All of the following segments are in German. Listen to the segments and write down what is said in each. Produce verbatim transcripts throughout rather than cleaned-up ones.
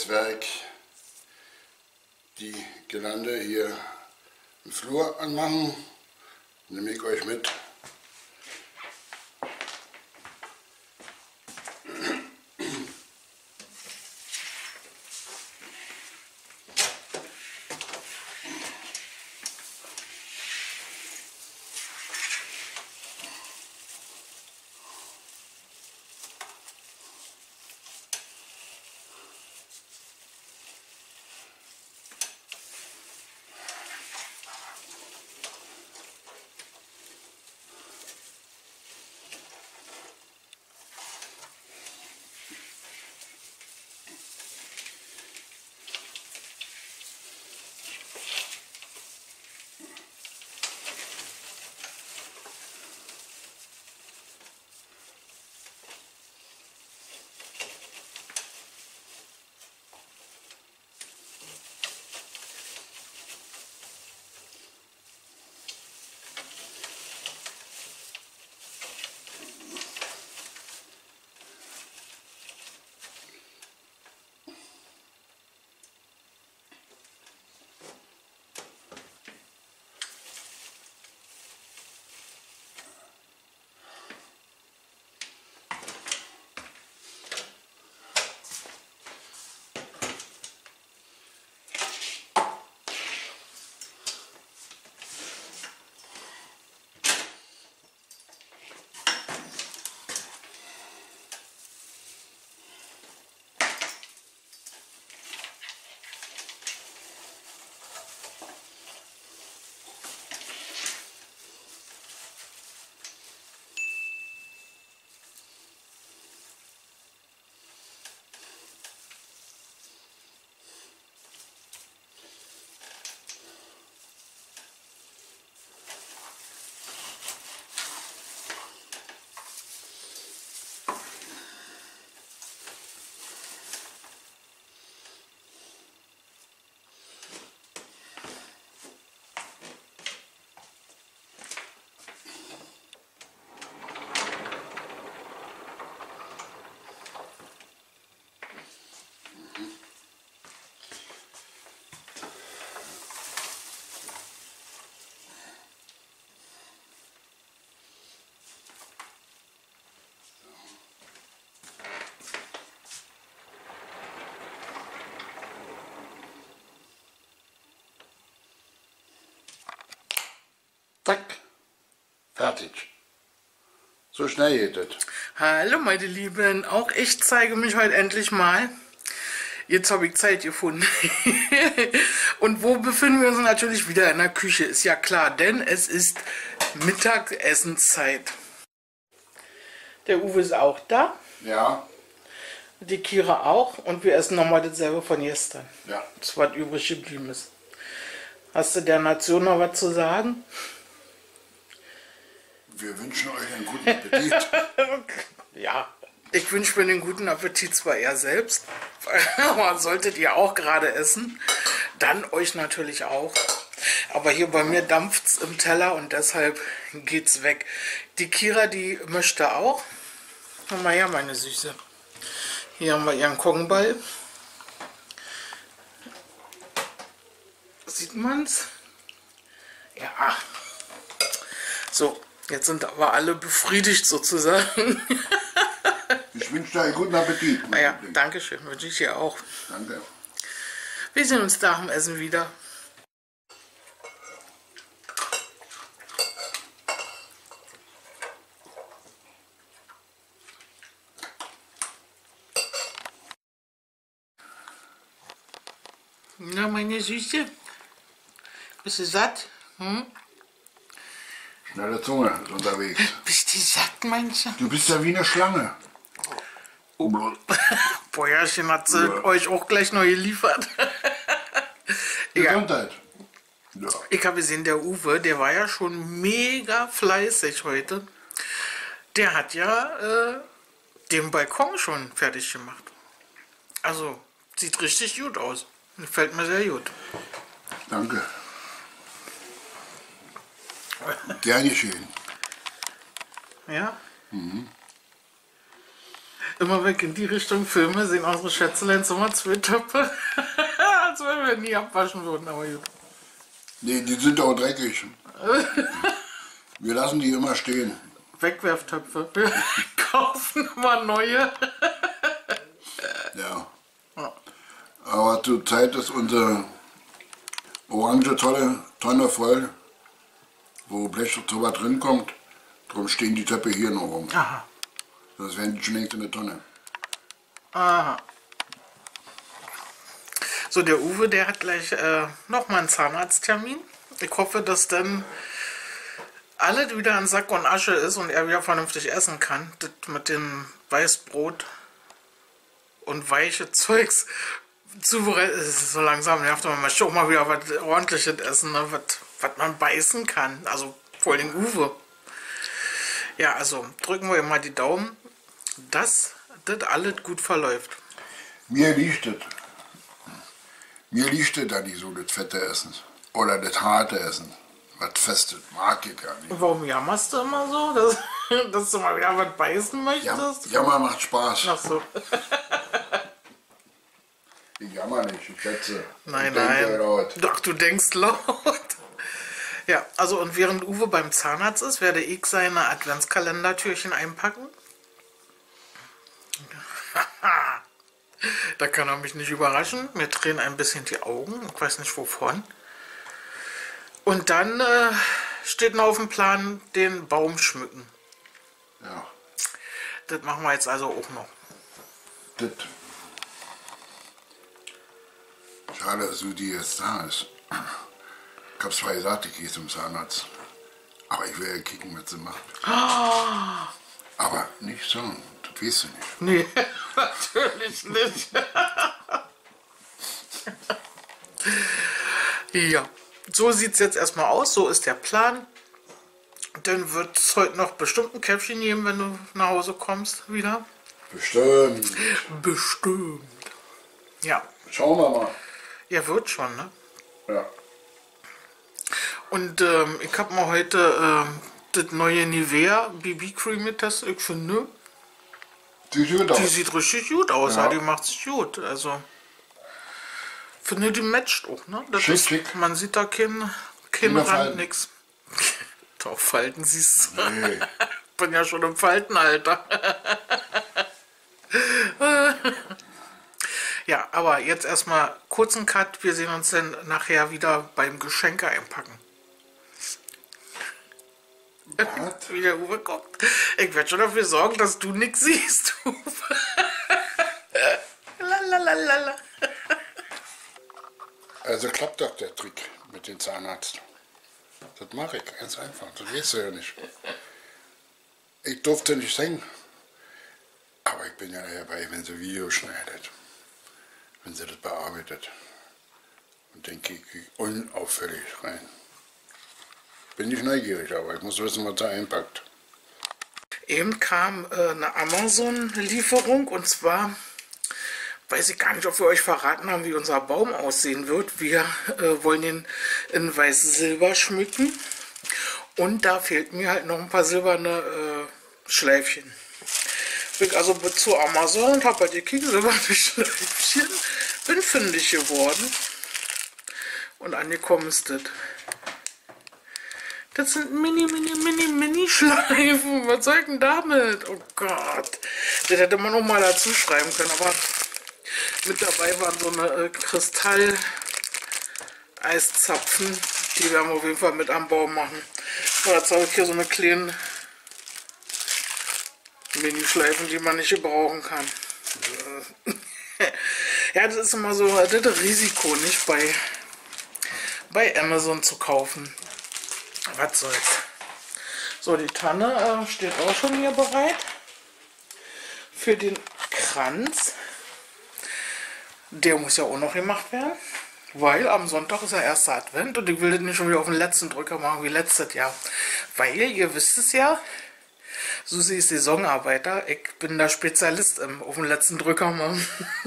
Heizwerk die Girlande hier im Flur anmachen. Nehme ich euch mit. Zack, fertig. So schnell geht das. Hallo meine Lieben, auch ich zeige mich heute endlich mal. Jetzt habe ich Zeit gefunden. Und wo befinden wir uns? Natürlich wieder in der Küche, ist ja klar, denn es ist Mittagessenszeit. Der Uwe ist auch da. Ja. Die Kira auch. Und wir essen nochmal dasselbe von gestern. Ja. Das, was übrig geblieben ist. Hast du der Nation noch was zu sagen? Wir wünschen euch einen guten Appetit. Ja, ich wünsche mir den guten Appetit zwar eher selbst, aber solltet ihr auch gerade essen, dann euch natürlich auch. Aber hier bei mir dampft es im Teller und deshalb geht's weg. Die Kira, die möchte auch. Komm mal her, meine Süße. Hier haben wir ihren Kongball. Sieht man's? Ja. So. Jetzt sind aber alle befriedigt sozusagen. Ich wünsche dir einen guten Appetit. Ah ja, danke schön, wünsche ich dir auch. Danke. Wir sehen uns nach dem Essen wieder. Na, meine Süße, bist du satt? Hm? Schnelle Zunge ist unterwegs. Bist du satt, meinst du? Du bist ja wie eine Schlange. Oh. Bäuerchen hat sie ja. euch auch gleich noch geliefert. Gesundheit. Ja. Ich habe gesehen, der Uwe, der war ja schon mega fleißig heute. Der hat ja äh, den Balkon schon fertig gemacht. Also, sieht richtig gut aus. Gefällt mir sehr gut. Danke. Gern geschehen. Ja? Mhm. Immer weg in die Richtung Filme sehen unsere Schätzelein immer zwei Töpfe. Als wenn wir nie abwaschen würden, aber gut. Nee, die sind auch dreckig. Wir lassen die immer stehen. Wegwerftöpfe. Wir kaufen immer neue. Ja. Aber zurzeit ist unsere orange tolle Tonne voll, wo Blech so was drin kommt. Darum stehen die Töpfe hier noch rum. Aha. Das wären die schon längst in der Tonne. Aha. So, der Uwe, der hat gleich äh, nochmal einen Zahnarzttermin. Ich hoffe, dass dann alles wieder in Sack und Asche ist und er wieder vernünftig essen kann. Das mit dem Weißbrot und weiche Zeugs zu so langsam nervt man. Man schon mal wieder was ordentliches essen, ne? was, was man beißen kann. Also vor allem Uwe. Ja, also drücken wir mal die Daumen, dass das alles gut verläuft. Mir liegt es. Mir liegt es da nicht so, das fette Essen. Oder das harte Essen. Was Festes mag ich gar nicht. Warum jammerst du immer so, dass, dass du mal wieder was beißen möchtest? Ja, Jammer macht Spaß. Ach so. Ich jammer nicht, ich schätze. Nein, ich nein. denke laut. Doch, du denkst laut. Ja, also und während Uwe beim Zahnarzt ist, werde ich seine Adventskalendertürchen einpacken. Da kann er mich nicht überraschen. Mir drehen ein bisschen die Augen. Ich weiß nicht wovon. Und dann äh, steht noch auf dem Plan, den Baum schmücken. Ja. Das machen wir jetzt also auch noch. Das. Schade, dass Sudi jetzt da ist. Ich hab zwar gesagt, ich gehe zum Zahnarzt. Aber ich will ja kicken, was sie macht. Oh. Aber nicht so, das weißt du nicht. Nee, natürlich nicht. Ja, so sieht es jetzt erstmal aus. So ist der Plan. Dann wird es heute noch bestimmt ein Käffchen geben, wenn du nach Hause kommst wieder. Bestimmt. Bestimmt. Ja. Schauen wir mal. Ja, wird schon, ne? Ja. Und ähm, ich habe mal heute ähm, das neue Nivea B B Cream getestet. Ich finde, Die sieht gut aus. die sieht richtig gut aus. Ja. Ja. Die macht sich gut. Also, finde, die matcht auch, ne? Das Schick, ist, schick. Man sieht da keinen kein Keine Rand, Falten. nix. Doch, Falten siehst du. Nee. Ich bin ja schon im Faltenalter. Ja, aber jetzt erstmal kurzen Cut. Wir sehen uns dann nachher wieder beim Geschenke einpacken. Was? Wie der Uwe guckt. Ich werde schon dafür sorgen, dass du nichts siehst, Uwe. Lalalala. Also klappt doch der Trick mit dem Zahnarzt. Das mache ich, ganz einfach. Das weißt du ja nicht. Ich durfte nicht singen. Aber ich bin ja dabei, wenn sie Video schneidet. Wenn sie das bearbeitet. Und dann gehe ich unauffällig rein. Bin nicht neugierig, aber ich muss wissen, was da einpackt. Eben kam äh, eine Amazon-Lieferung und zwar weiß ich gar nicht, ob wir euch verraten haben, wie unser Baum aussehen wird. Wir äh, wollen ihn in weiß-silber schmücken und da fehlt mir halt noch ein paar silberne äh, Schleifchen. Bin also zu Amazon und habe bei dir silberne Schleifchen, bin fündig geworden und angekommen ist das. Das sind mini, mini, mini, mini Schleifen. Was soll ich denn damit? Oh Gott. Das hätte man noch mal dazu schreiben können. Aber mit dabei waren so eine äh, Kristall-Eiszapfen. Die werden wir auf jeden Fall mit am Baum machen. So, jetzt habe ich hier so eine kleine Mini-Schleifen, die man nicht gebrauchen kann. Ja, das ist immer so das Risiko, nicht bei, bei Amazon zu kaufen. Was soll's. So, die Tanne äh, steht auch schon hier bereit für den Kranz. Der muss ja auch noch gemacht werden, weil am Sonntag ist ja erster Advent und ich will das nicht schon wieder auf den letzten Drücker machen wie letztes Jahr. Weil, ihr wisst es ja, Susi ist Saisonarbeiter, ich bin da Spezialist im auf den letzten Drücker machen.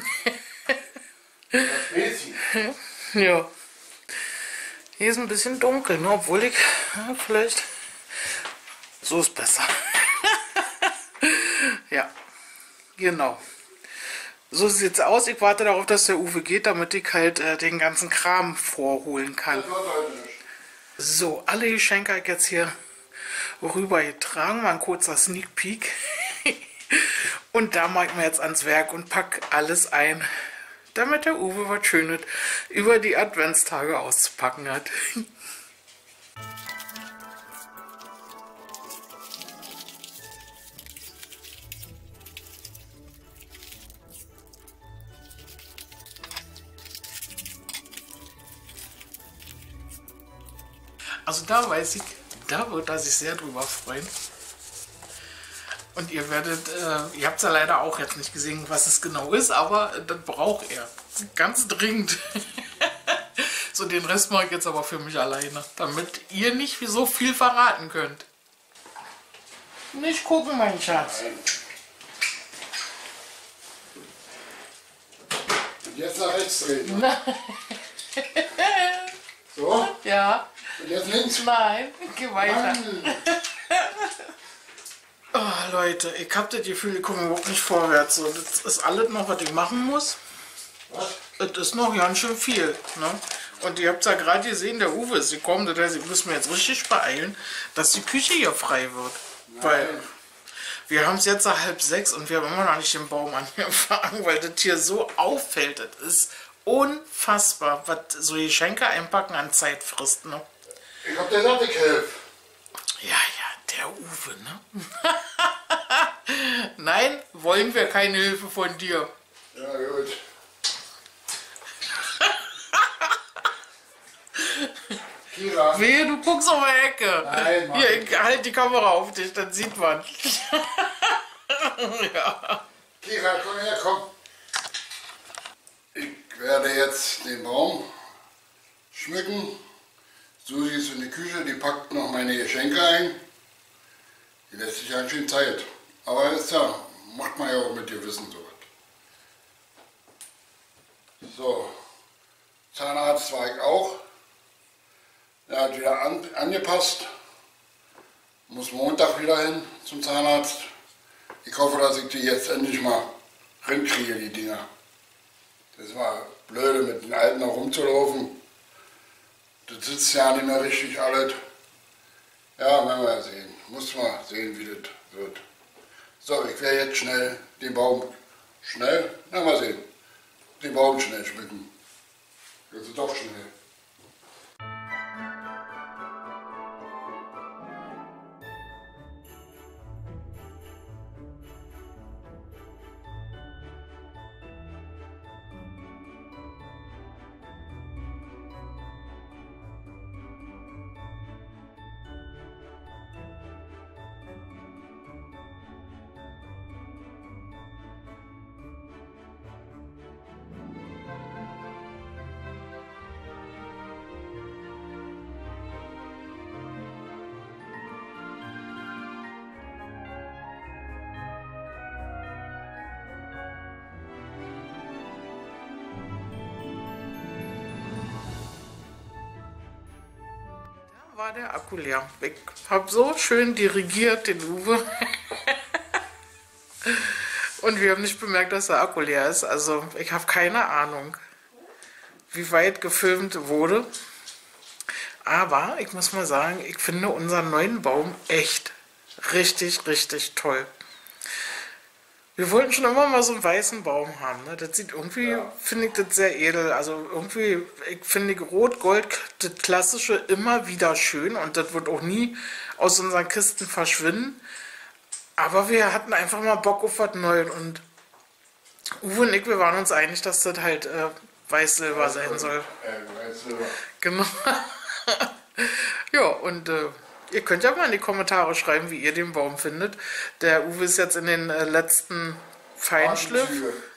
Ja. Hier ist ein bisschen dunkel, ne? Obwohl ich ja, vielleicht so ist besser. Ja, Genau. So sieht es aus. Ich warte darauf, dass der Uwe geht, damit ich halt äh, den ganzen Kram vorholen kann. Das wird heute nicht. So, alle Geschenke habe ich jetzt hier rübergetragen. Mal ein kurzer Sneak Peek. Und da mache ich mir jetzt ans Werk und packe alles ein, damit der Uwe was Schönes über die Adventstage auszupacken hat. Also da weiß ich, da wird er sich sehr drüber freuen. Und ihr werdet, äh, ihr habt es ja leider auch jetzt nicht gesehen, was es genau ist, aber das braucht er. Ganz dringend. So, den Rest mache ich jetzt aber für mich alleine, damit ihr nicht so viel verraten könnt. Nicht gucken, mein Schatz. Und jetzt nach rechts drehen. So? Ja. Und jetzt links. Nein, geh weiter. Mann. Oh, Leute, ich hab das Gefühl, ich komme überhaupt nicht vorwärts. So, das ist alles noch, was ich machen muss. Was? Das ist noch ganz schön viel. Ne? Und ihr habt ja gerade gesehen, der Uwe ist gekommen. Das heißt, ich muss mir jetzt richtig beeilen, dass die Küche hier frei wird. Nein. Weil wir haben es jetzt halb sechs und wir haben immer noch nicht den Baum angefangen, weil das hier so auffällt. Das ist unfassbar, was so Geschenke einpacken an Zeit frisst. Ne? Ich hab dir gesagt, ich helfe. Ja, ja, der Uwe, ne? Nein, wollen wir keine Hilfe von dir. Ja, gut. Kira. Wehe, du guckst um die Ecke. Nein, Mann. Hier, ich halt die Kamera auf dich, dann sieht man. Ja. Kira, komm her, komm. Ich werde jetzt den Baum schmücken. Susi ist in die Küche, die packt noch meine Geschenke ein. Die lässt sich ganz schön Zeit. Aber ist ja, macht man ja auch mit Gewissen sowas. So, Zahnarzt war ich auch. Er hat wieder an, angepasst. Muss Montag wieder hin zum Zahnarzt. Ich hoffe, dass ich die jetzt endlich mal rinkriege, die Dinger. Das war blöde, mit den Alten noch rumzulaufen. Das sitzt ja nicht mehr richtig alles. Ja, werden wir ja sehen. Muss mal sehen, wie das wird. So, ich werde jetzt schnell den Baum, schnell, na mal sehen, den Baum schnell schmücken. Das ist doch schnell. War der Akku leer. Ich habe so schön dirigiert, den Uwe. Und wir haben nicht bemerkt, dass der Akku leer ist. Also ich habe keine Ahnung, wie weit gefilmt wurde. Aber ich muss mal sagen, ich finde unseren neuen Baum echt richtig, richtig toll. Wir wollten schon immer mal so einen weißen Baum haben. Ne? Das sieht irgendwie, ja. Finde ich das sehr edel. Also irgendwie, ich finde Rot-Gold, das Klassische, immer wieder schön. Und das wird auch nie aus unseren Kisten verschwinden. Aber wir hatten einfach mal Bock auf was Neues. Und Uwe und ich, wir waren uns einig, dass das halt äh, Weiß-Silber ja, sein soll. Äh, Weiß-Silber. Genau. Ja, und äh, ihr könnt ja mal in die Kommentare schreiben, wie ihr den Baum findet. Der Uwe ist jetzt in den äh, letzten Feinschliff.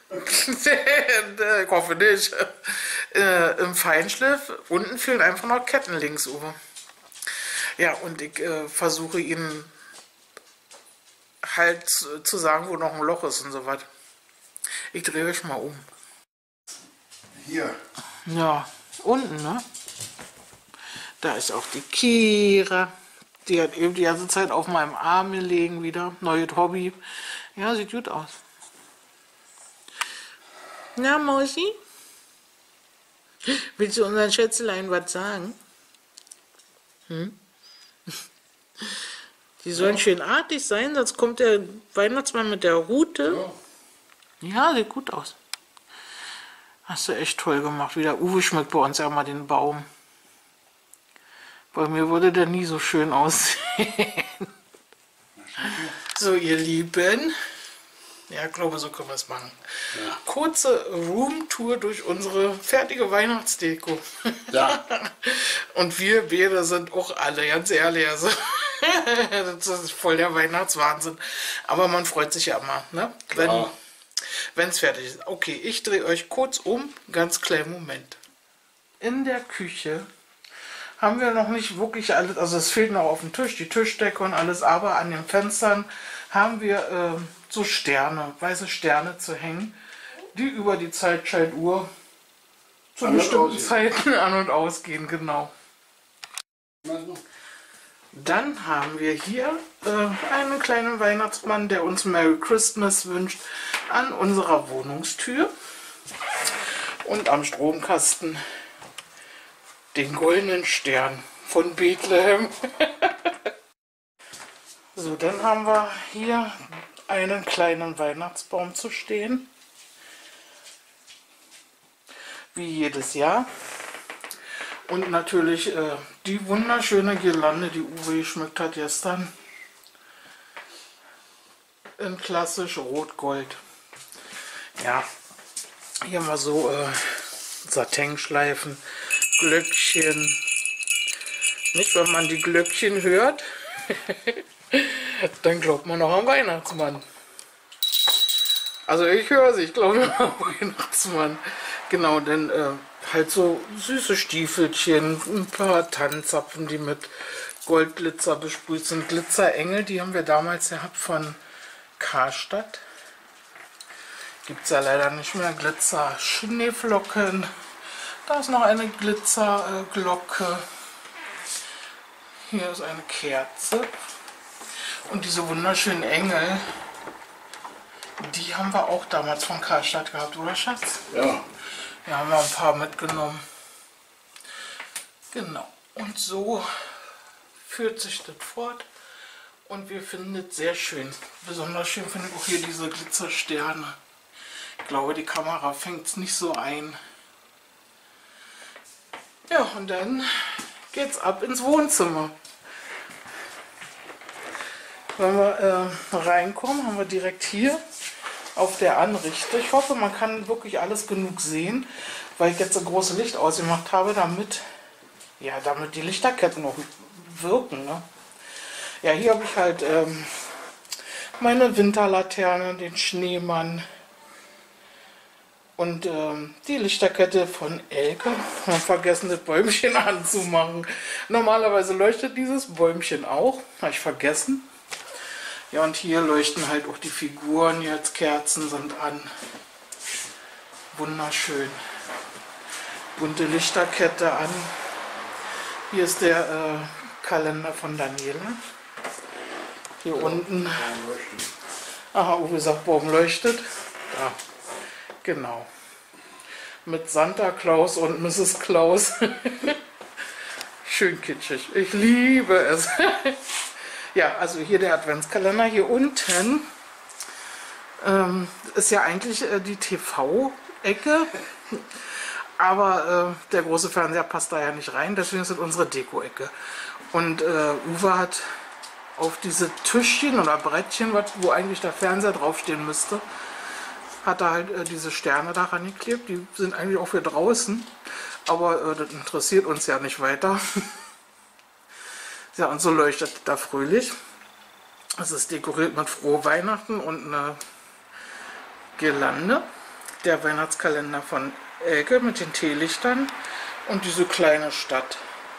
Ich hoffe nicht. Äh, Im Feinschliff. Unten fehlen einfach noch Ketten links, Uwe. Ja, und ich äh, versuche ihn halt zu sagen, wo noch ein Loch ist und so was. Ich drehe euch mal um. Hier. Ja, unten, ne? Da ist auch die Kira. Die hat eben die ganze Zeit auf meinem Arm gelegen wieder. Neues Hobby. Ja, sieht gut aus. Na, Mausi? Willst du unseren Schätzelein was sagen? Hm? Die sollen ja schön artig sein, sonst kommt der Weihnachtsmann mit der Rute. Ja, ja, sieht gut aus. Hast du echt toll gemacht. Wieder Uwe schmückt bei uns ja mal den Baum. Bei mir würde der nie so schön aussehen. So, ihr Lieben. Ja, ich glaube, so können wir es machen. Ja. Kurze Roomtour durch unsere fertige Weihnachtsdeko. Ja. Und wir beide sind auch alle, ganz ehrlich. Also, das ist voll der Weihnachtswahnsinn. Aber man freut sich ja immer, ne? Wenn wenn es fertig ist. Okay, ich drehe euch kurz um. Ganz kleinen Moment. In der Küche haben wir noch nicht wirklich alles, also es fehlt noch auf dem Tisch, die Tischdecke und alles, aber an den Fenstern haben wir äh, so Sterne, weiße Sterne zu hängen, die über die Zeitschaltuhr zu an bestimmten Zeiten an- und ausgehen, genau. Dann haben wir hier äh, einen kleinen Weihnachtsmann, der uns Merry Christmas wünscht, an unserer Wohnungstür und am Stromkasten den goldenen Stern von Bethlehem. So, dann haben wir hier einen kleinen Weihnachtsbaum zu stehen. Wie jedes Jahr. Und natürlich äh, die wunderschöne Girlande, die Uwe geschmückt hat gestern. In klassisch Rot-Gold. Ja, hier haben wir so äh, Satinschleifen, Glöckchen. Nicht, wenn man die Glöckchen hört, dann glaubt man noch am Weihnachtsmann. Also ich höre sie, ich glaube noch am Weihnachtsmann. Genau, denn äh, halt so süße Stiefelchen, ein paar Tannenzapfen, die mit Goldglitzer besprüht sind. Glitzerengel, die haben wir damals gehabt von Karstadt. Gibt es ja leider nicht mehr. Glitzer Schneeflocken. Da ist noch eine Glitzerglocke. Hier ist eine Kerze. Und diese wunderschönen Engel, die haben wir auch damals von Karstadt gehabt, oder Schatz? Ja. Ja, haben wir ein paar mitgenommen. Genau. Und so führt sich das fort. Und wir finden es sehr schön. Besonders schön finde ich auch hier diese Glitzersterne. Ich glaube, die Kamera fängt es nicht so ein. Ja, und dann geht's ab ins Wohnzimmer. Wenn wir äh, reinkommen, haben wir direkt hier auf der Anrichte. Ich hoffe, man kann wirklich alles genug sehen, weil ich jetzt ein großes Licht ausgemacht habe, damit, ja, damit die Lichterketten noch wirken. Ne? Ja, hier habe ich halt ähm, meine Winterlaterne, den Schneemann und ähm, die Lichterkette von Elke. Ich habe vergessen, das Bäumchen anzumachen. Normalerweise leuchtet dieses Bäumchen auch, habe ich vergessen. Ja, und hier leuchten halt auch die Figuren, jetzt Kerzen sind an. Wunderschön. Bunte Lichterkette an. Hier ist der äh, Kalender von Daniela. Hier ja, unten. Aha, Uwe sagt, Baum leuchtet. Da. Genau. Mit Santa Claus und Misses Claus. Schön kitschig. Ich liebe es. Ja, also hier der Adventskalender. Hier unten ähm, ist ja eigentlich äh, die T V-Ecke. Aber äh, der große Fernseher passt da ja nicht rein. Deswegen ist das unsere Deko-Ecke. Und äh, Uwe hat auf diese Tischchen oder Brettchen, wo eigentlich der Fernseher draufstehen müsste, hat er halt äh, diese Sterne daran geklebt. Die sind eigentlich auch für draußen. Aber äh, das interessiert uns ja nicht weiter. Ja, und so leuchtet da fröhlich. Es ist dekoriert mit Frohe Weihnachten und eine Girlande. Der Weihnachtskalender von Elke mit den Teelichtern und diese kleine Stadt.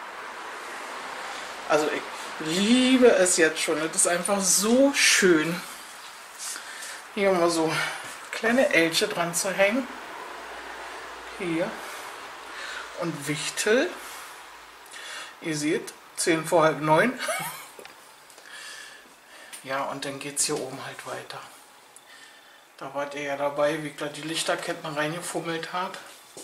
Also ich liebe es jetzt schon. Das ist einfach so schön. Hier haben wir so kleine Elche dran zu hängen. Hier. Und Wichtel. Ihr seht, zehn vor halb neun. Ja, und dann geht es hier oben halt weiter. Da wart ihr ja dabei, wie ich da die Lichterketten reingefummelt habe.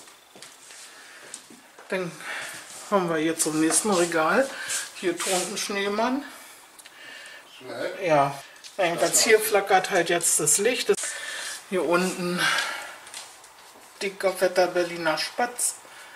Dann haben wir hier zum nächsten Regal. Hier thront ein Schneemann. Ja, jedenfalls hier flackert halt jetzt das Licht. Hier unten dicker, fetter Berliner Spatz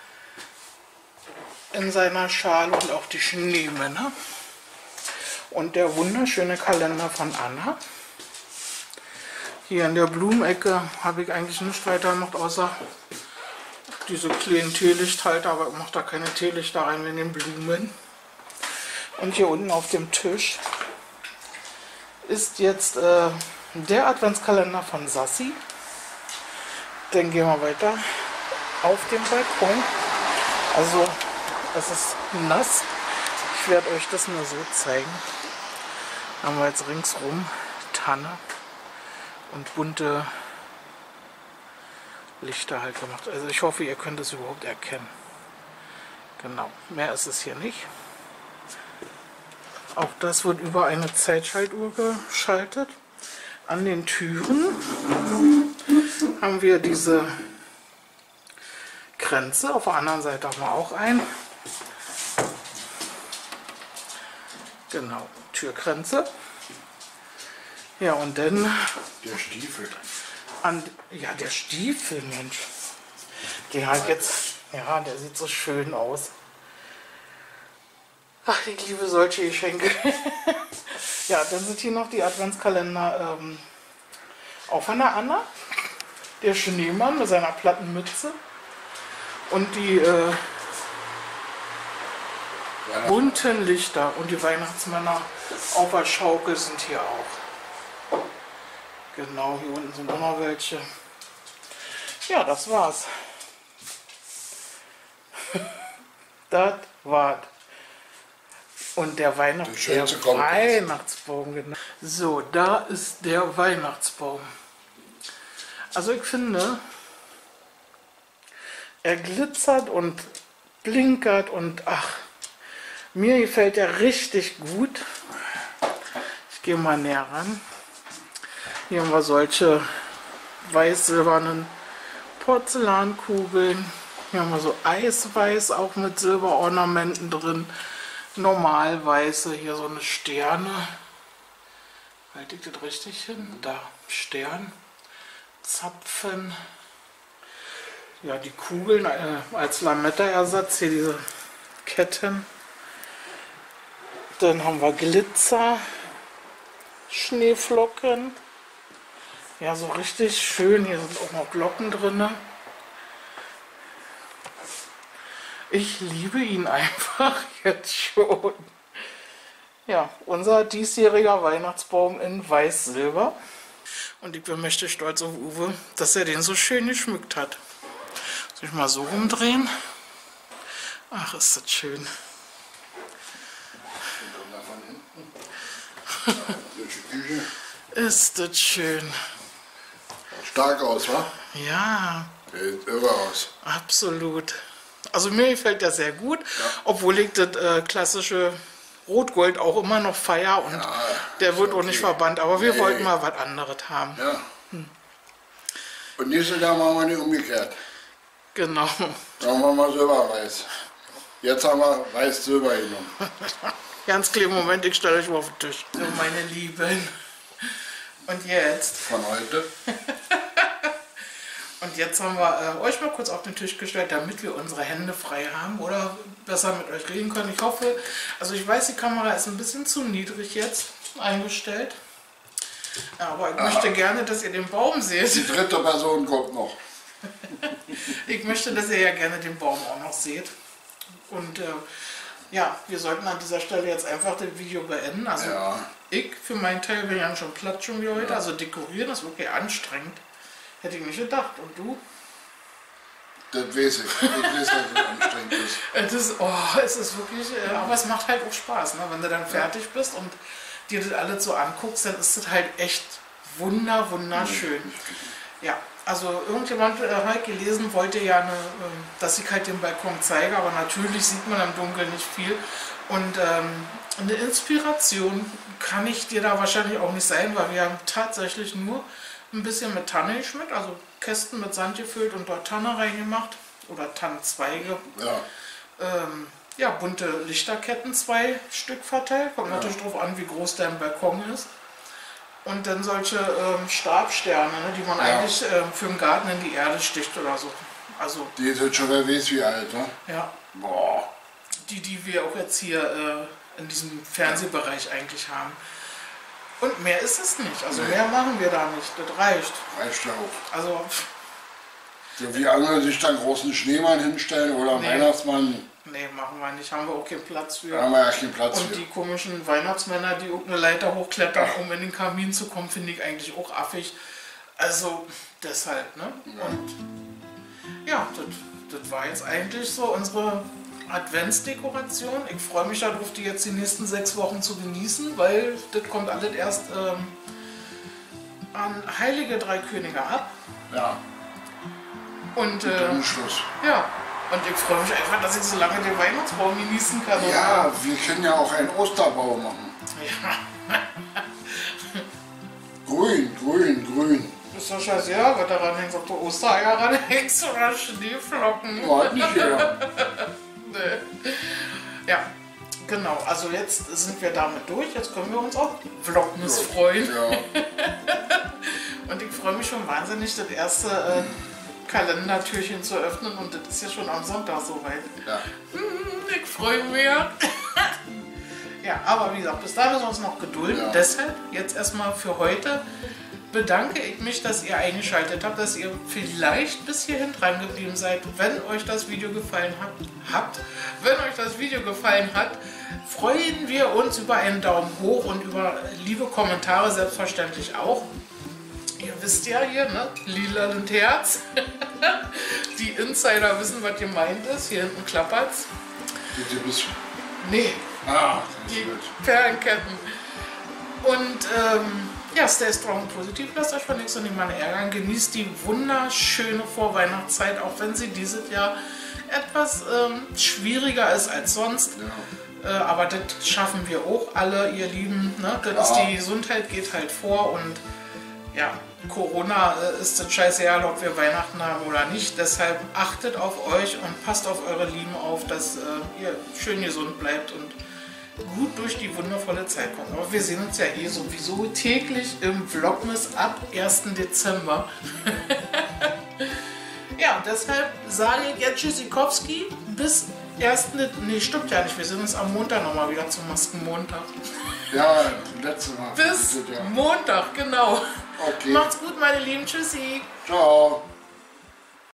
in seiner Schale und auch die Schneemänner. Und der wunderschöne Kalender von Anna. Hier in der Blumenecke habe ich eigentlich nichts weiter gemacht, außer diese kleinen Teelichthalter, aber ich mache da keine Teelichter rein in den Blumen. Und hier unten auf dem Tisch ist jetzt äh, der Adventskalender von Sassi. Dann gehen wir weiter auf den Balkon. Also es ist nass. Ich werde euch das nur so zeigen. Haben wir jetzt ringsrum Tanne und bunte Lichter halt gemacht. Also ich hoffe, ihr könnt es überhaupt erkennen. Genau, mehr ist es hier nicht. Auch das wird über eine Zeitschaltuhr geschaltet. An den Türen haben wir diese Kränze. Auf der anderen Seite haben wir auch einen. Genau, Türkränze. Ja, und dann... Der Stiefel. An, ja, der Stiefel, Mensch. Der hat jetzt... Ja, der sieht so schön aus. Ach, ich liebe solche Geschenke. Ja, dann sind hier noch die Adventskalender ähm, auch von der Anna. Der Schneemann mit seiner platten Mütze. Und die äh, bunten Lichter und die Weihnachtsmänner auf der Schaukel sind hier auch. Genau, hier unten sind auch noch welche. Ja, das war's. Das war's. Und der, Weihnachts der Weihnachtsbaum, genau. So, da ist der Weihnachtsbaum. Also ich finde, er glitzert und blinkert und ach, mir gefällt er richtig gut. Ich gehe mal näher ran. Hier haben wir solche weiß-silbernen Porzellankugeln. Hier haben wir so Eisweiß, auch mit Silberornamenten drin. Normal weiße, hier so eine Sterne. Halte ich das richtig hin? Da, Stern. Zapfen. Ja, die Kugeln äh, als Lametta-Ersatz. Hier diese Ketten. Dann haben wir Glitzer. Schneeflocken. Ja, so richtig schön. Hier sind auch noch Glocken drin. Ich liebe ihn einfach jetzt schon. Ja, unser diesjähriger Weihnachtsbaum in Weiß-Silber. Und ich bin mächtig stolz auf Uwe, dass er den so schön geschmückt hat. Soll ich mal so rumdrehen? Ach, ist das schön. Ist das schön. Stark aus, wa? Ja. Sieht irre aus. Absolut. Also mir gefällt der sehr gut, ja. Obwohl ich das äh, klassische Rot-Gold auch immer noch feier und ja, der wird okay. Auch nicht verbannt. Aber wir nee. wollten mal was anderes haben. Ja. Hm. Und nächstes Jahr machen wir nicht umgekehrt. Genau. Dann machen wir mal Silber-Weiß. Jetzt haben wir Weiß-Silber genommen. Ganz kleinen Moment, ich stelle euch mal auf den Tisch. So, meine Lieben. Und jetzt? Von heute. Und jetzt haben wir äh, euch mal kurz auf den Tisch gestellt, damit wir unsere Hände frei haben oder besser mit euch reden können. Ich hoffe, also ich weiß, die Kamera ist ein bisschen zu niedrig jetzt eingestellt. Aber ich Aha. möchte gerne, dass ihr den Baum seht. Die dritte Person kommt noch. Ich möchte, dass ihr ja gerne den Baum auch noch seht. Und äh, ja, wir sollten an dieser Stelle jetzt einfach das Video beenden. Also ja. Ich für meinen Teil bin ja schon platt schon wie heute. Ja. Also dekorieren ist wirklich anstrengend. Hätte ich nicht gedacht. Und du? Das weiß ich. Ich weiß, dass es anstrengend ist. Es ist, oh, es ist wirklich, äh, aber es macht halt auch Spaß, ne? Wenn du dann fertig ja. bist und dir das alles so anguckst, dann ist das halt echt wunder, wunderschön. Ja, also irgendjemand äh, hat gelesen, wollte ja, eine, äh, dass ich halt den Balkon zeige, aber natürlich sieht man im Dunkeln nicht viel. Und ähm, eine Inspiration kann ich dir da wahrscheinlich auch nicht sein, weil wir haben tatsächlich nur ein bisschen mit Tanne geschmückt, also Kästen mit Sand gefüllt und dort Tanne reingemacht oder Tannenzweige. Ja. Ähm, ja, bunte Lichterketten, zwei Stück verteilt. Kommt natürlich drauf an, wie groß dein Balkon ist. Und dann solche ähm, Stabsterne, ne, die man Ja. eigentlich ähm, für den Garten in die Erde sticht oder so. Also, Die ist jetzt schon wer weiß wie alt, ne? ja, Boah. die, die wir auch jetzt hier äh, in diesem Fernsehbereich eigentlich haben. Und mehr ist es nicht. Also Nee. mehr machen wir da nicht. Das reicht. Reicht ja auch. Also, So wie andere sich dann großen Schneemann hinstellen oder Nee. Weihnachtsmann, nee, machen wir nicht. Haben wir auch keinen Platz für. da haben wir ja keinen Platz Und für. die komischen Weihnachtsmänner, die irgendeine Leiter hochklettern, um in den Kamin zu kommen, finde ich eigentlich auch affig. Also deshalb, ne? Und ja, das, das war jetzt eigentlich so unsere Adventsdekoration. Ich freue mich darauf, die jetzt die nächsten sechs Wochen zu genießen, weil das kommt alles erst ähm, an Heilige Drei Könige ab. Ja, Und äh, dann Schluss. ja, und ich freue mich einfach, dass ich so lange den Weihnachtsbaum genießen kann. Ja, wir können ja auch einen Osterbaum machen. Ja. Grün, grün, grün. Ist doch scheißegal, was daran hängt, ob du Ostereier ranhängst oder Schneeflocken. Ja, hat nicht jeder. Nee. Ja, genau. Also jetzt sind wir damit durch. Jetzt können wir uns auf Vlogmas freuen. Ja, Und ich freue mich schon wahnsinnig, das erste äh, Kalendertürchen zu öffnen. Und das ist ja schon am Sonntag soweit. ja. Ich freue mich. Ja, aber wie gesagt, bis dahin müssen wir uns noch gedulden. Ja. Deshalb jetzt erstmal für heute bedanke ich mich, dass ihr eingeschaltet habt, dass ihr vielleicht bis hierhin dran geblieben seid. Wenn euch das Video gefallen hat, habt, wenn euch das Video gefallen hat, freuen wir uns über einen Daumen hoch und über liebe Kommentare selbstverständlich auch. Ihr wisst ja hier, ne? Lila und Herz. Die Insider wissen, was gemeint ist. Hier hinten klappert's. Bitte bisschen. Nee, Ah, das die ist gut. Perlenketten. Und ähm, ja, stay strong und positiv. Lasst euch von nichts und niemandem ärgern. Genießt die wunderschöne Vorweihnachtszeit, auch wenn sie dieses Jahr etwas ähm, schwieriger ist als sonst. Ja. Äh, aber das schaffen wir auch alle, ihr Lieben. Ne? Das ist Ja. die Gesundheit geht halt vor und ja, Corona äh, ist das scheißegal, ob wir Weihnachten haben oder nicht. Deshalb achtet auf euch und passt auf eure Lieben auf, dass äh, ihr schön gesund bleibt und gut durch die wundervolle Zeit kommt. Aber wir sehen uns ja eh sowieso täglich im Vlogmas ab ersten Dezember. Ja, deshalb sage ich jetzt Tschüssikowski bis ersten Nee, stimmt ja nicht. Wir sehen uns am Montag nochmal wieder zum Maskenmontag. Ja, letztes Mal. Bis Ja. Montag, genau. Okay. Macht's gut, meine Lieben. Tschüssi. Ciao.